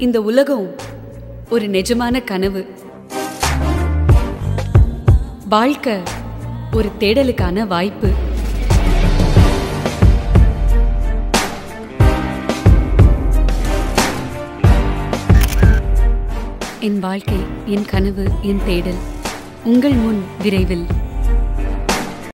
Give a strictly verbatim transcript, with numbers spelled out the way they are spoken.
இந்த உலகம் ஒரு நிஜமான கனவு. வாழ்க்கை ஒரு தேடலுக்கான வாய்ப்பு. என் வாழ்க்கை, என் கனவு, என் தேடல் உங்கள் முன் விரைவில்.